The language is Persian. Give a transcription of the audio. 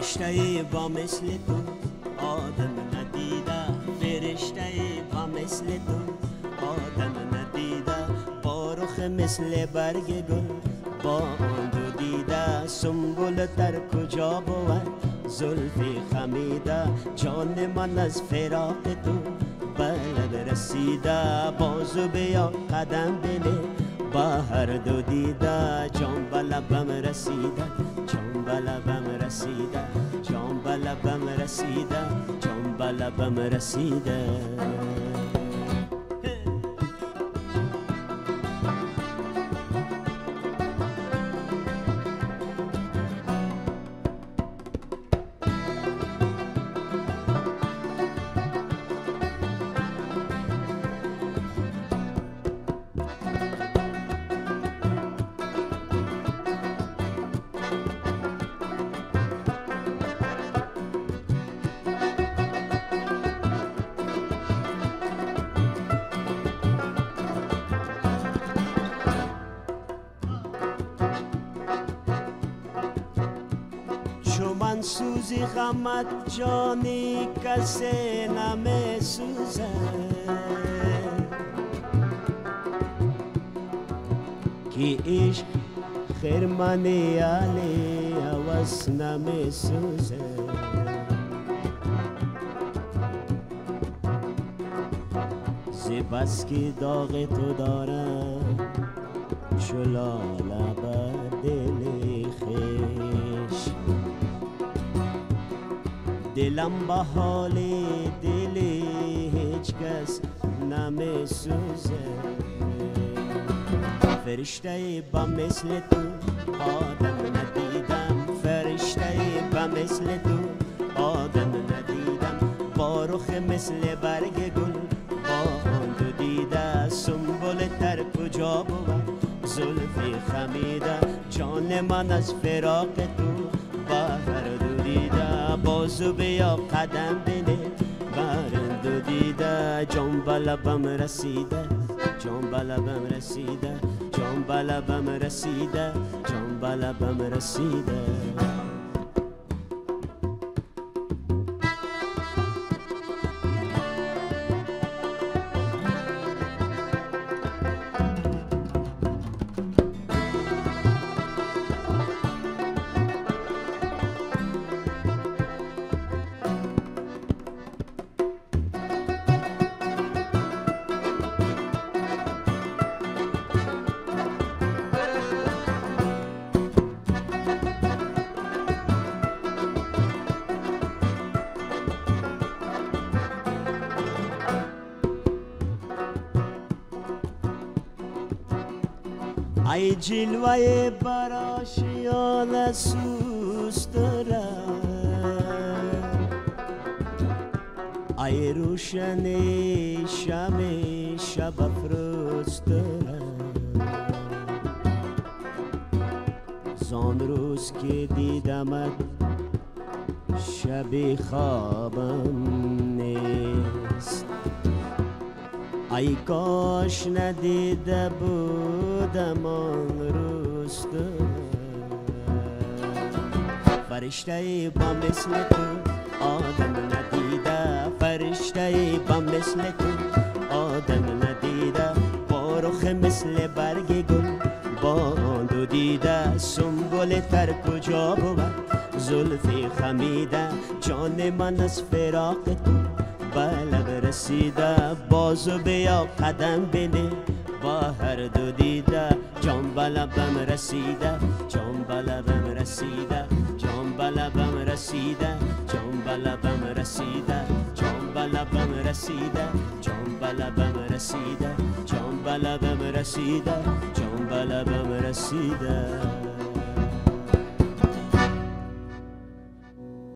فرشته با مثل تو آدم ندیده، فرشته با مثل تو آدم ندیده، با رخ مثل برگ گل با آن دو دیده، سنبل در کجا بود زلفی خمیده، جان من از فراق تو بلب رسیده، بازو بیا قدم بنه با هر دو دیده، جان بلبم رسیده، جان بلبم رسیده، جان بلبم رسیده، جان بلبم رسیده. چو من سوزی غمت جانی کسی نمی سوزه، که عشق خرمنی علی عوض نمی سوزه، زی بس که داغ تو دارم چو لاله بر دل خویش، دلم با حال دل هیچ کس نمی سوزه، فرشته با مثل تو آدم ندیدم، فرشته با مثل تو آدم ندیدم، با رخ مثل برگ گل با آن دو دیده، سنبل تر کجا بود زلفی خمیده، جان من از فراق تو با هر دو دیده، بازو بیا قدم بنه بر دو دیده، جان بلبم رسیده، جان بلبم رسیده، جان بلبم رسیده، جان بلبم رسیده. ای جلوه براشیان سوستره، ای روشن شم شب افروزتره، زان روز که دیدمت شب خوابم نیست، ای کاش ندیده بودم آن روز تو، فرشته با مثل تو آدم ندیده، فرشته با مثل تو آدم ندیده، با رخ مثل برگ گل با آن دو دیده، سنبل تر کجا بود زلفی خمیده، جان من از فراق تو بلب رسیده، بازو بیا قدم بنه با هر دو دیده، جان بلبم رسیده، جان بلبم رسیده، جان بلبم رسیده، جان بلبم رسیده، جان بلبم رسیده، جان بلبم رسیده، جان بلبم رسیده، جان بلبم رسیده.